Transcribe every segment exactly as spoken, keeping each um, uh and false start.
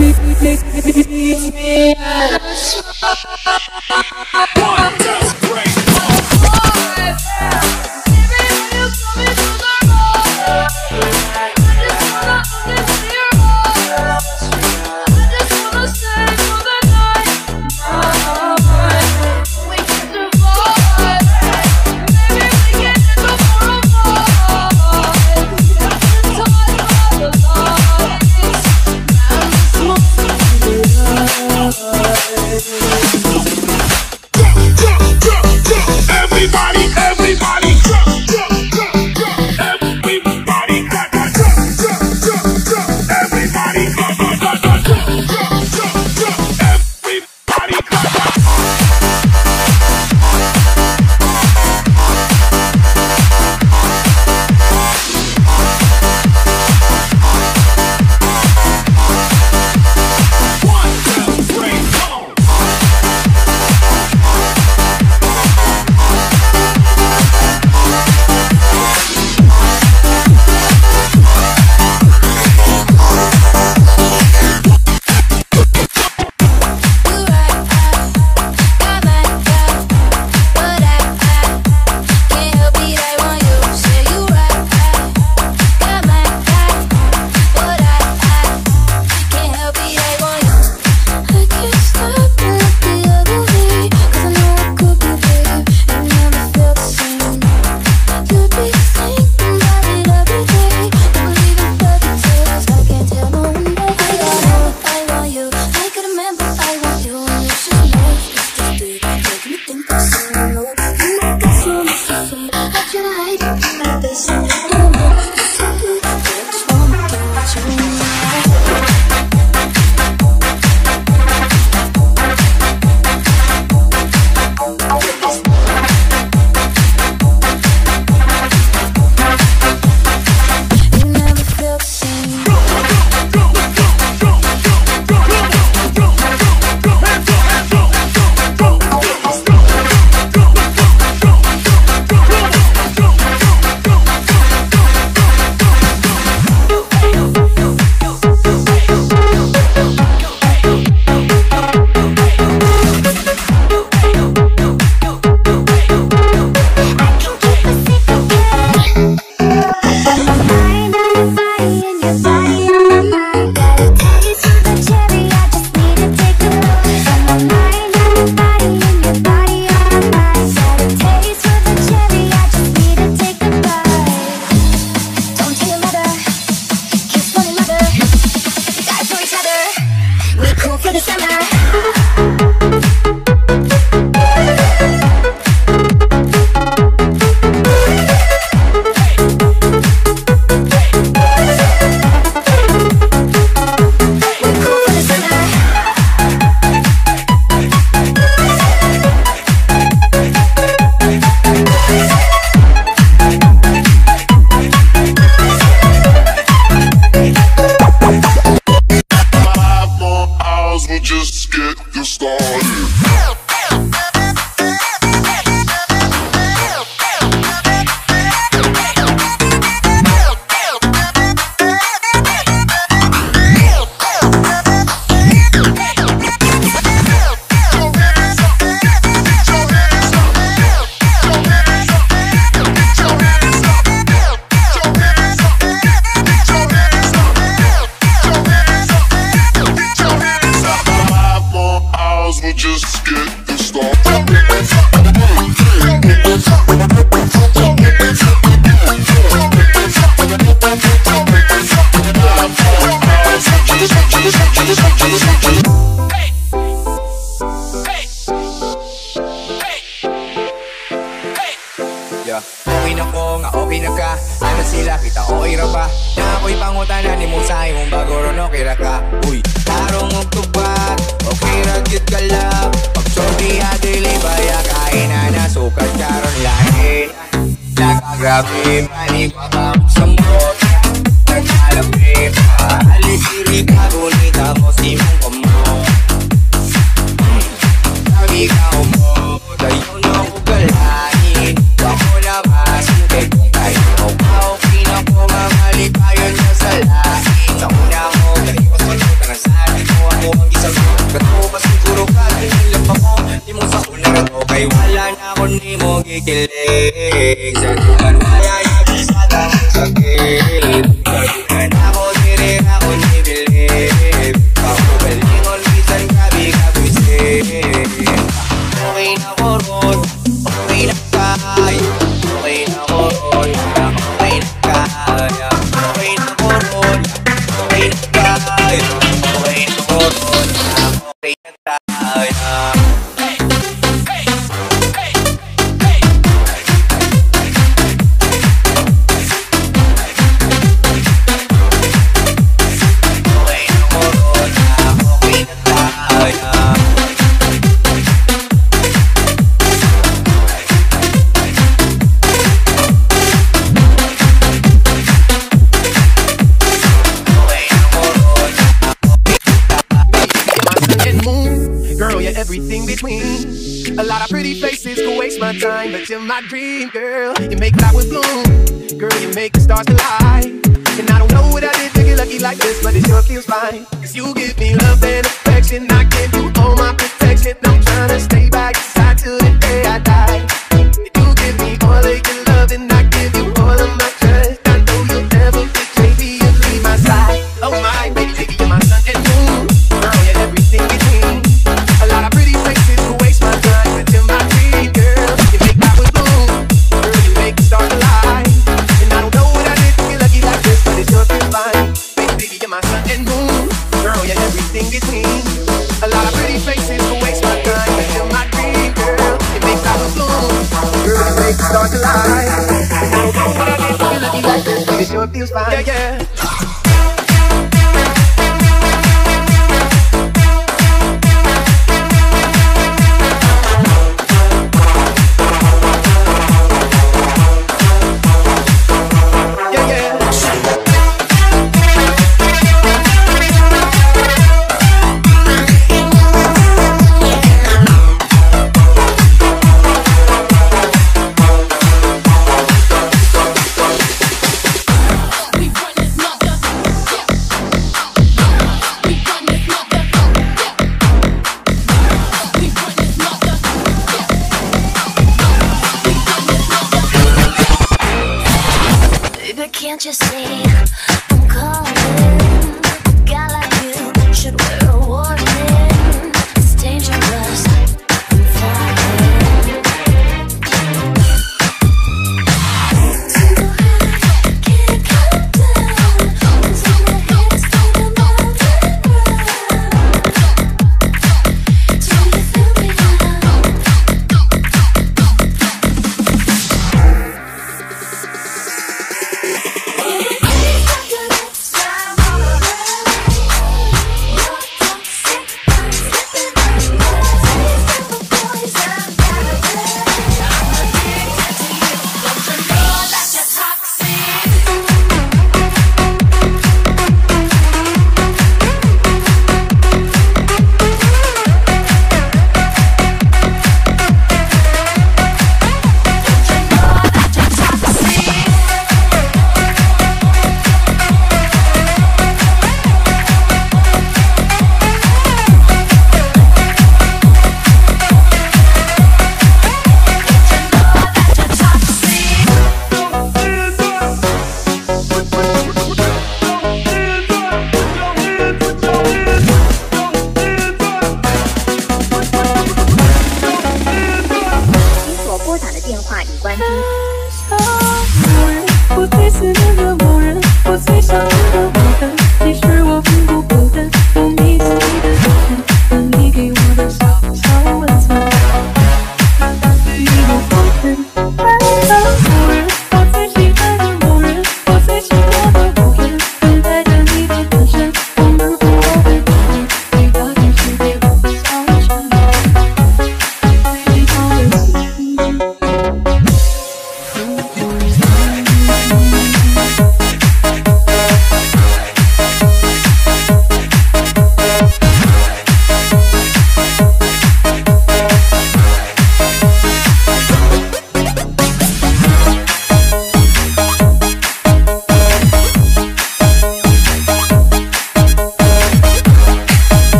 Grabe, manig pa sa mot. Nagkalapit pa, alisiri ka, gunita mo si mong kumot. Sabi ka umot, ayaw na ugalain. Ako na masungkay kung tayo mawaw. Pinako mamalik tayo niya sa lain. Sa una mo, kayo sunod ang sabi ko. kikilig sa tuwan wala bisa kang sakit. Sagutan ako diri ako nibilib. Pakugalingon bisan gabi kabusip. Okay na ko ron, okay na kaya. Okay na ko ron, okay na kaya. Okay na ko ron, okay na kaya. Okay na ko ron, okay na kaya. Everything between. A lot of pretty faces could waste my time, but you're my dream, girl. You make flowers bloom, girl, you make the stars collide. And I don't know what I did to get lucky like this, but it sure feels fine. Cause you give me love and affection, I give you all my protection. I'm trying to stay by your side till the day I die. You give me all of your love and I give you all of my trust. I know you'll never betray me, you'll leave my side. Oh my, baby, baby, you're my sun and moon. Girl, you're everything between. A lot of pretty faces who waste my time, but you're my dream, girl. You make flowers bloom, girl, you make the stars alive. And I don't know what I did to get lucky like this, but it sure feels fine. Baby, baby, you're my sun and moon, girl, you're everything between. A lot of pretty faces who waste my time, but you're my dream, girl. You make flowers bloom, girl, you make the stars alive. And I don't know what I did to get lucky like this, but it sure feels fine. Yeah, yeah.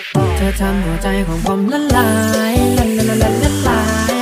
เธอทำหัวใจของผมละลายละละละละละลาย